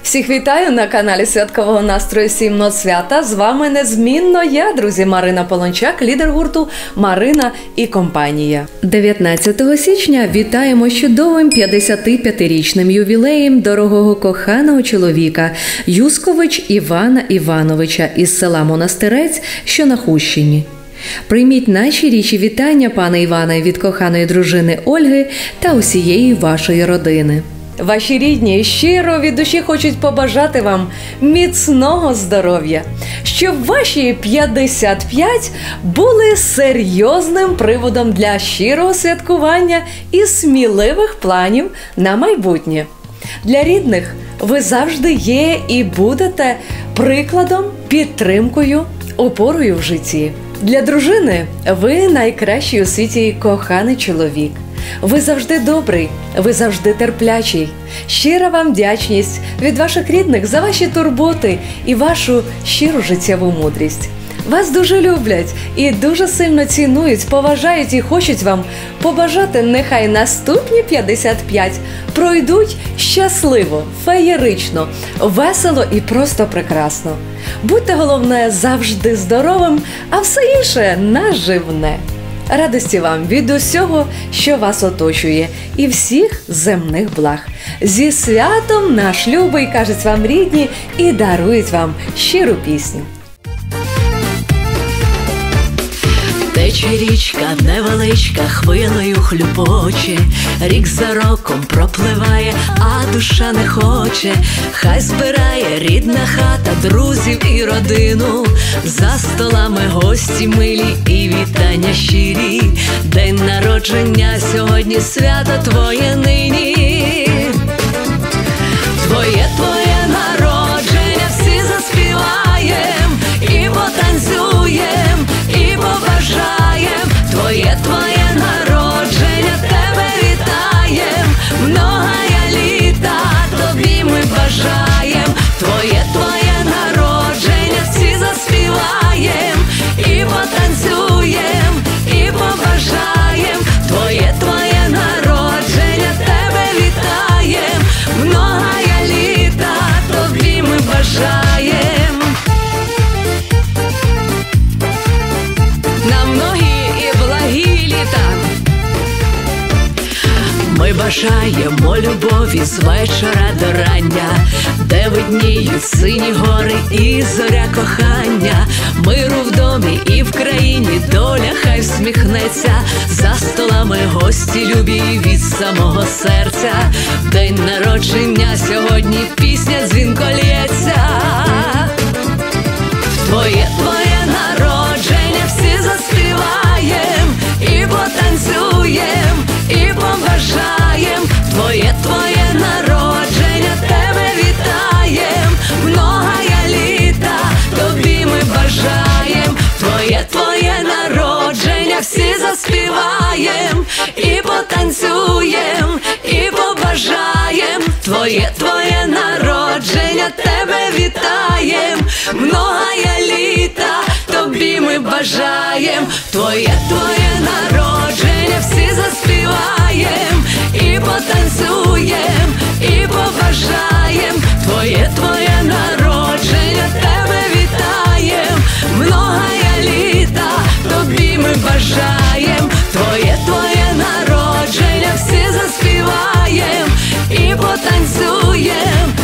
Всіх вітаю на каналі Святкового настрою Сімно свята. З вами незмінно я, друзі, Марина Полончак, лідер гурту «Марина і компанія». 19 січня вітаємо чудовим 55-річним ювілеєм дорогого коханого чоловіка Юскович Івана Івановича із села Монастирець, що на Хущині. Прийміть найщиріші вітання, пане Іване, від коханої дружини Ольги та усієї вашої родини. Ваші рідні щиро від душі хочуть побажати вам міцного здоров'я, щоб ваші 55 були серйозним приводом для щирого святкування і сміливих планів на майбутнє. Для рідних ви завжди є і будете прикладом, підтримкою, опорою в житті. Для дружини ви найкращий у світі коханий чоловік. Ви завжди добрий, ви завжди терплячий. Щира вам вдячність від ваших рідних за ваші турботи і вашу щиру життєву мудрість. Вас дуже люблять і дуже сильно цінують, поважають і хочуть вам побажати, нехай наступні 55 пройдуть щасливо, феєрично, весело і просто прекрасно. Будьте, головне, завжди здоровим, а все інше наживне. Радості вам від усього, що вас оточує, і всіх земних благ. Зі святом наш любий, кажуть вам рідні, і дарують вам щиру пісню. Тече річка невеличка, хвилею хлюпоче, рік за роком пропливає, а душа не хоче. Хай збирає рідна хата друзів і родину, за столами гості милі і вітання щирі. День народження сьогодні, свято твоє нині. Твоє народження, всі заспіваєм і потанцюєм, і побажаєм. Твоє народження, тебе вітаєм, многая літа тобі ми бажаєм. Твоє народження, всі заспіваєм і потанцюєм, і побажаєм. Твоє народження, тебе вітаєм, многая літа тобі ми бажаєм. На многі і благі літа. Ми бажаємо любові з вечора до рання, де видніють сині гори і зоря кохання. Миру в домі і в країні, доля хай всміхнеться, за столами гості любі від самого серця. День народження сьогодні, пісня дзвінко лється. Твоє народження, всі заспіваєм і потанцюєм, і побажаєм. Твоє народження, тебе вітаєм, многая літа тобі ми бажаєм. Твоє народження, всі заспіваєм і потанцюєм, і побажаєм. Твоє народження, тебе вітаєм, многая літа тобі ми бажаєм. Твоє народження, всі заспіваєм і потанцюєм, і побажаєм. Твоє народження, тебе вітаєм, многая літа тобі ми бажаєм. Твоє народження, всі заспіваєм і потанцюєм,